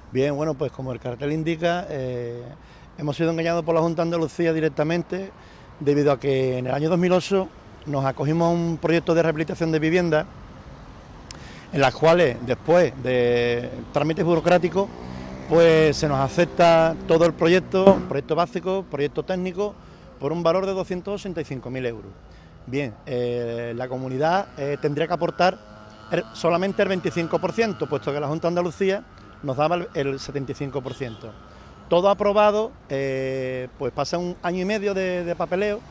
Bien, bueno, pues como el cartel indica, hemos sido engañados por la Junta de Andalucía directamente, debido a que en el año 2008 nos acogimos a un proyecto de rehabilitación de viviendas, en las cuales, después de trámites burocráticos, pues se nos acepta todo el proyecto básico, proyecto técnico, por un valor de 285.000 euros. Bien, la comunidad tendría que aportar solamente el 25%, puesto que la Junta de Andalucía nos daba el 75%. Todo aprobado, pues pasa un año y medio de papeleo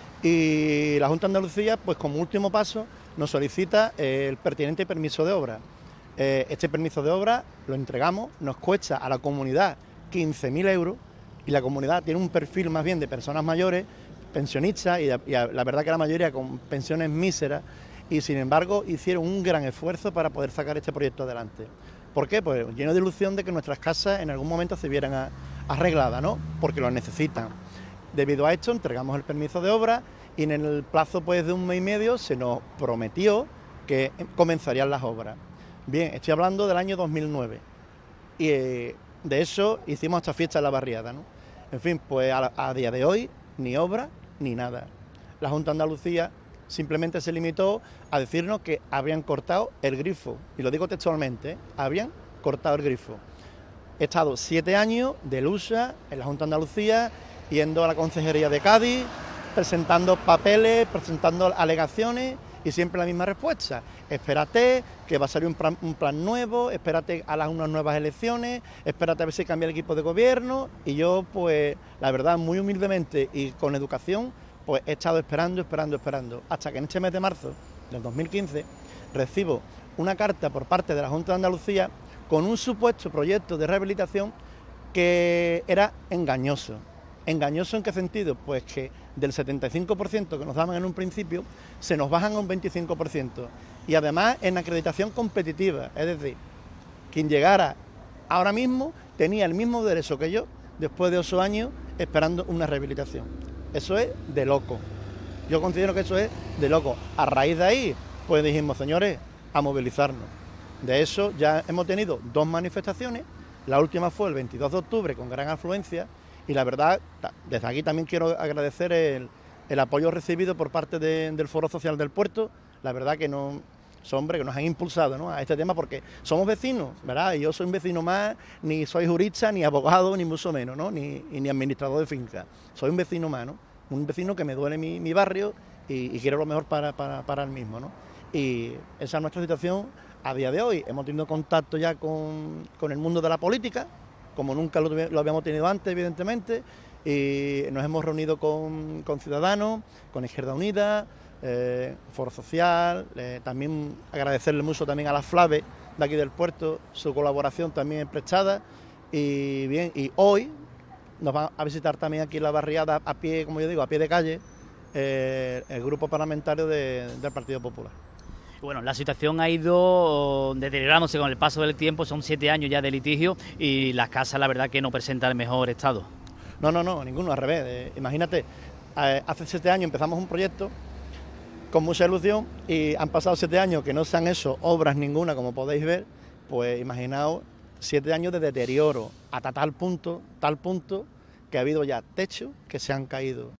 y la Junta de Andalucía, pues como último paso, nos solicita el pertinente permiso de obra. Este permiso de obra lo entregamos, nos cuesta a la comunidad 15.000 euros y la comunidad tiene un perfil más bien de personas mayores, pensionistas y la verdad que la mayoría con pensiones míseras y sin embargo hicieron un gran esfuerzo para poder sacar este proyecto adelante. ¿Por qué? Pues lleno de ilusión de que nuestras casas en algún momento se vieran arregladas, ¿no? Porque lo necesitan. Debido a esto entregamos el permiso de obra y en el plazo pues, de un mes y medio se nos prometió que comenzarían las obras. Bien, estoy hablando del año 2009 y de eso hicimos esta fiesta en la barriada, ¿no? En fin, pues a día de hoy ni obra ni nada. La Junta de Andalucía simplemente se limitó a decirnos que habían cortado el grifo, y lo digo textualmente, habían cortado el grifo. He estado 7 años de lucha en la Junta de Andalucía, yendo a la Consejería de Cádiz, presentando papeles, presentando alegaciones y siempre la misma respuesta. Espérate, que va a salir un plan nuevo, espérate a las unas nuevas elecciones, espérate a ver si cambia el equipo de gobierno y yo, pues, la verdad, muy humildemente y con educación, pues he estado esperando, hasta que en este mes de marzo del 2015 recibo una carta por parte de la Junta de Andalucía con un supuesto proyecto de rehabilitación que era engañoso. ¿Engañoso en qué sentido? Pues que del 75% que nos daban en un principio, se nos bajan a un 25%. Y además en acreditación competitiva, es decir, quien llegara ahora mismo tenía el mismo derecho que yo, después de 8 años esperando una rehabilitación. Eso es de loco. Yo considero que eso es de loco. A raíz de ahí, pues dijimos, señores, a movilizarnos. De eso ya hemos tenido 2 manifestaciones, la última fue el 22 de octubre con gran afluencia y la verdad, desde aquí también quiero agradecer el apoyo recibido por parte del Foro Social del Puerto, la verdad que no, son hombres que nos han impulsado, ¿no?, a este tema porque somos vecinos, ¿verdad? Y yo soy un vecino más, ni soy jurista, ni abogado, ni mucho menos, ¿no?, ni administrador de finca, soy un vecino más, ¿no?, un vecino que me duele mi barrio y quiero lo mejor para el mismo, ¿no? Y esa es nuestra situación a día de hoy. Hemos tenido contacto ya con el mundo de la política, como nunca lo habíamos tenido antes, evidentemente, y nos hemos reunido con Ciudadanos, con Izquierda Unida, Foro Social, también agradecerle mucho también a la FLAVE de aquí del puerto, su colaboración también prestada, y bien, y hoy nos va a visitar también aquí en la barriada, a pie, como yo digo, a pie de calle, el grupo parlamentario del Partido Popular. Bueno, la situación ha ido deteriorándose con el paso del tiempo, son 7 años ya de litigio y las casas la verdad que no presentan el mejor estado. No, ninguno, al revés. Imagínate, hace 7 años empezamos un proyecto con mucha ilusión y han pasado 7 años que no se han hecho obras ninguna, como podéis ver, pues imaginaos 7 años de deterioro hasta tal punto, que ha habido ya techos que se han caído.